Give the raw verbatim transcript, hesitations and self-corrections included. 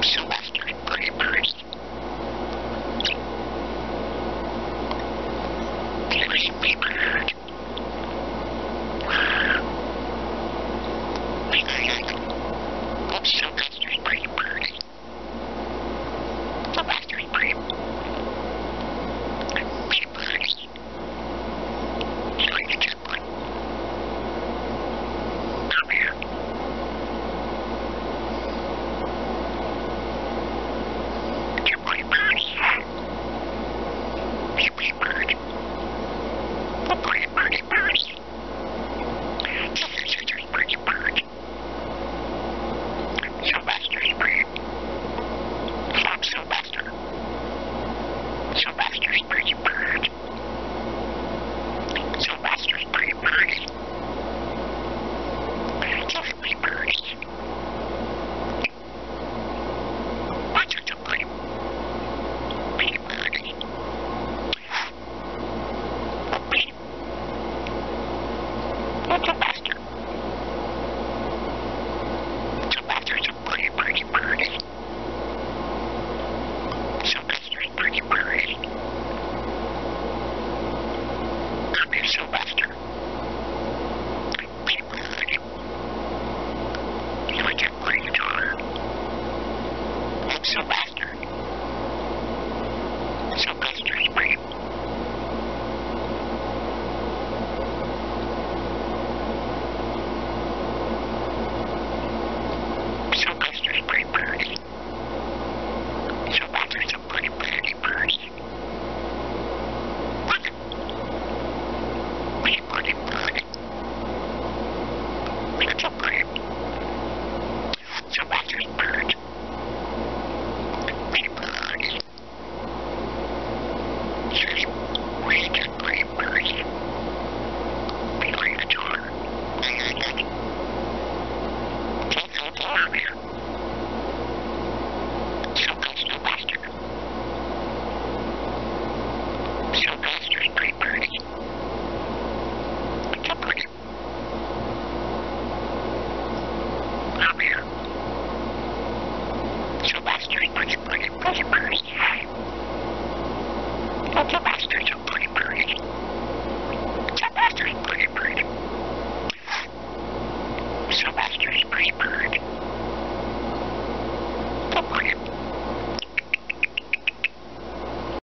Sylvester's pretty pretty. Here's a big bird. Oh, Sylvester's pretty pretty. Sylvester's pretty pretty pretty. Sorry, the good one. Come here. You're pretty pretty. You're pretty bird. Oh, pretty pretty birdie. Sylvester's pretty bird. Sylvester's pretty. Stop, Sylvester. Sylvester's pretty bird. Sylvester's pretty birdie. Just pretty birdie. What's it to pretty? Pretty birdie. Oh, pretty. What's Sylvester? Sylvester's a pretty, pretty birdie. Sylvester's pretty birdie. Come here, Sylvester. Pretty bird. You like that pretty guitar? Oh, Sylvester.